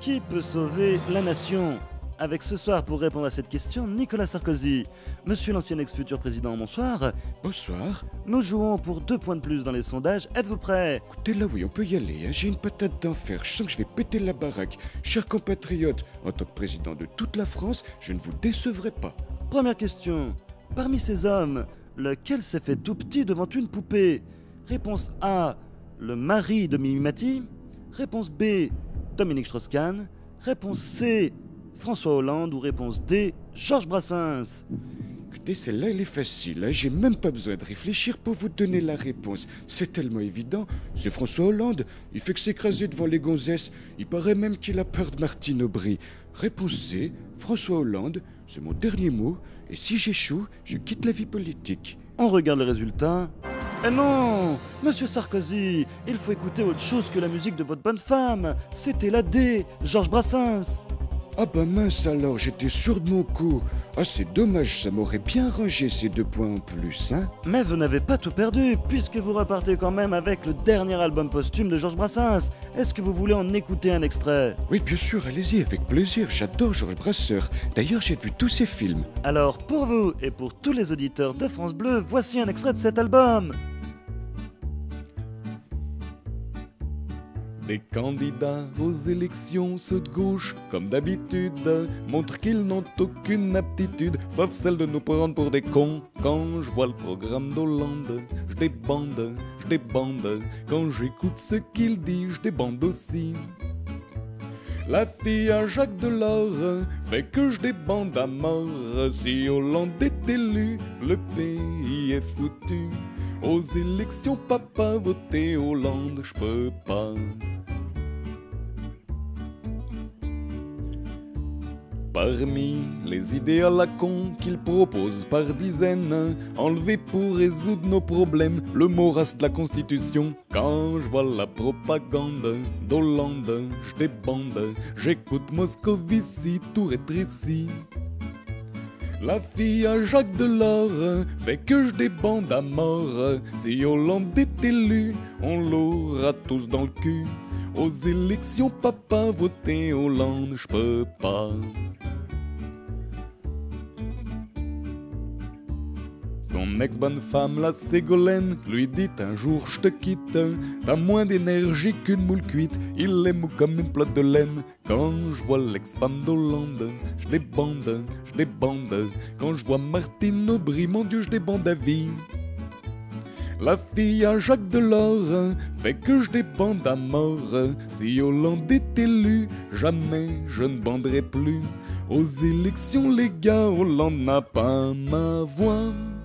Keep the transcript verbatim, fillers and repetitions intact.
Qui peut sauver la nation? Avec ce soir pour répondre à cette question, Nicolas Sarkozy. Monsieur l'ancien ex-futur président, bonsoir. Bonsoir. Nous jouons pour deux points de plus dans les sondages. Êtes-vous prêts? Écoutez, là oui, on peut y aller, hein. J'ai une patate d'enfer, je sens que je vais péter la baraque. Chers compatriotes, en tant que président de toute la France, je ne vous décevrai pas. Première question. Parmi ces hommes, lequel s'est fait tout petit devant une poupée? Réponse A, le mari de Mimi Mati. Réponse B, Dominique Strauss-Kahn. Réponse C, François Hollande. Ou réponse D, Georges Brassens. Écoutez, celle-là, elle est facile, hein. J'ai même pas besoin de réfléchir pour vous donner la réponse. C'est tellement évident. C'est François Hollande. Il fait que s'écraser devant les gonzesses. Il paraît même qu'il a peur de Martine Aubry. Réponse C, François Hollande. C'est mon dernier mot. Et si j'échoue, je quitte la vie politique. On regarde les résultats. Eh non, Monsieur Sarkozy, il faut écouter autre chose que la musique de votre bonne femme. C'était la D, Georges Brassens. Ah bah mince alors, j'étais sûr de mon coup. Ah c'est dommage, ça m'aurait bien rangé ces deux points en plus, hein. Mais vous n'avez pas tout perdu, puisque vous repartez quand même avec le dernier album posthume de Georges Brassens. Est-ce que vous voulez en écouter un extrait? Oui bien sûr, allez-y, avec plaisir, j'adore Georges Brassens. D'ailleurs j'ai vu tous ses films. Alors pour vous et pour tous les auditeurs de France Bleu, voici un extrait de cet album. Des candidats aux élections, ceux de gauche, comme d'habitude, montrent qu'ils n'ont aucune aptitude, sauf celle de nous prendre pour des cons. Quand je vois le programme d'Hollande, je débande, je débande. Quand j'écoute ce qu'il dit, je débande aussi. La fille à Jacques Delors fait que je débande à mort. Si Hollande est élu, le pays est foutu. Aux élections, papa, voter Hollande, je peux pas. Parmi les idées à la con qu'il propose par dizaines, enlever pour résoudre nos problèmes le morasse de la Constitution. Quand je vois la propagande d'Hollande, je débande, j'écoute Moscovici tout rétréci. La fille à Jacques Delors fait que je débande à mort. Si Hollande est élu, on l'aura tous dans le cul. Aux élections, papa, voter Hollande, je peux pas. Son ex-bonne femme, la Ségolène, lui dit un jour je te quitte. T'as moins d'énergie qu'une moule cuite, il est mou comme une pelote de laine. Quand je vois l'ex-femme d'Hollande, je débande, je débande. Quand je vois Martine Aubry, mon Dieu, je débande à vie. La fille à Jacques Delors fait que je débande à mort. Si Hollande est élu, jamais je ne banderai plus. Aux élections, les gars, Hollande n'a pas ma voix.